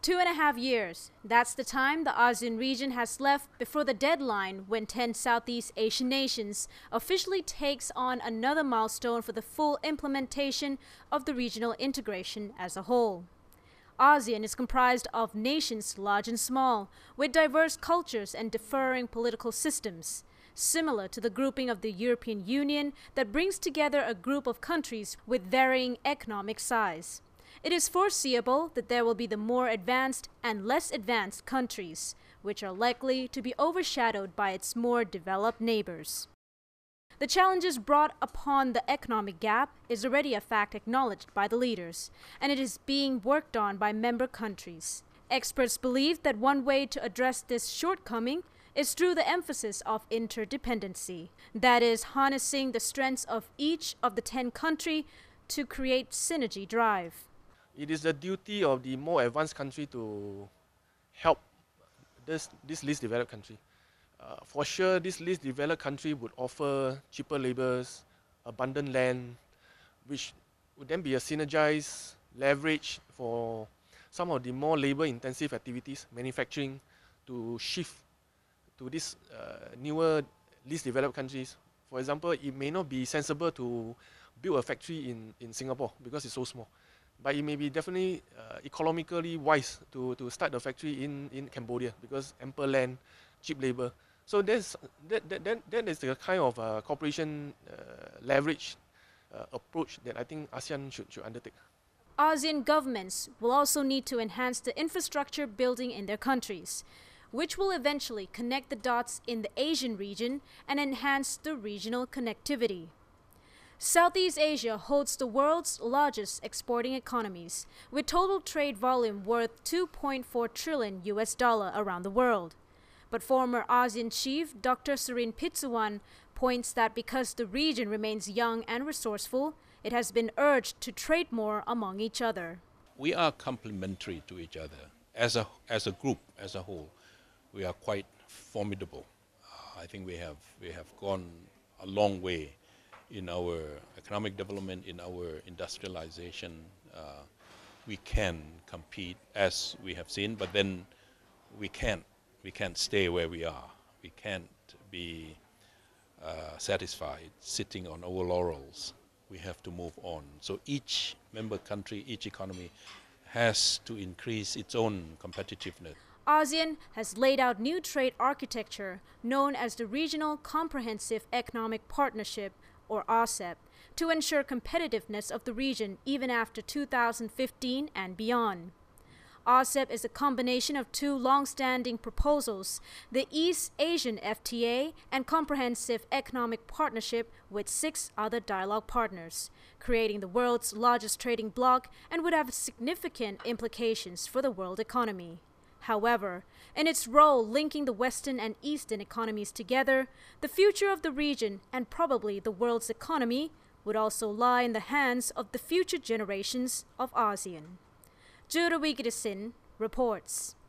2.5 years. That's the time the ASEAN region has left before the deadline when 10 Southeast Asian nations officially takes on another milestone for the full implementation of the regional integration as a whole. ASEAN is comprised of nations large and small, with diverse cultures and differing political systems, similar to the grouping of the European Union that brings together a group of countries with varying economic size. It is foreseeable that there will be the more advanced and less advanced countries, which are likely to be overshadowed by its more developed neighbors. The challenges brought upon the economic gap is already a fact acknowledged by the leaders, and it is being worked on by member countries. Experts believe that one way to address this shortcoming is through the emphasis of interdependency, that is, harnessing the strengths of each of the 10 countries to create synergy drive. It is the duty of the more advanced country to help this least developed country. For sure, this least developed country would offer cheaper labours, abundant land, which would then be a synergized leverage for some of the more labour-intensive activities, manufacturing, to shift to these newer, least developed countries. For example, it may not be sensible to build a factory in Singapore because it's so small. But it may be definitely economically wise to start a factory in Cambodia because ample land, cheap labour. So that is the kind of cooperation leverage approach that I think ASEAN should undertake. ASEAN governments will also need to enhance the infrastructure building in their countries, which will eventually connect the dots in the Asian region and enhance the regional connectivity. Southeast Asia holds the world's largest exporting economies, with total trade volume worth $2.4 trillion around the world. But former ASEAN chief Dr. Surin Pitsuwan points that because the region remains young and resourceful, it has been urged to trade more among each other. We are complementary to each other. As a group, as a whole, we are quite formidable. I think we have gone a long way in our economic development, in our industrialization. We can compete, as we have seen, but then we can't stay where we are. We can't be satisfied sitting on our laurels. We have to move on. So each member country, each economy has to increase its own competitiveness. ASEAN has laid out new trade architecture known as the Regional Comprehensive Economic Partnership, or RCEP, to ensure competitiveness of the region even after 2015 and beyond. RCEP is a combination of two long-standing proposals, the East Asian FTA and Comprehensive Economic Partnership with 6 other dialogue partners, creating the world's largest trading bloc and would have significant implications for the world economy. However, in its role linking the Western and Eastern economies together, the future of the region and probably the world's economy would also lie in the hands of the future generations of ASEAN. Jura Wikidasin reports.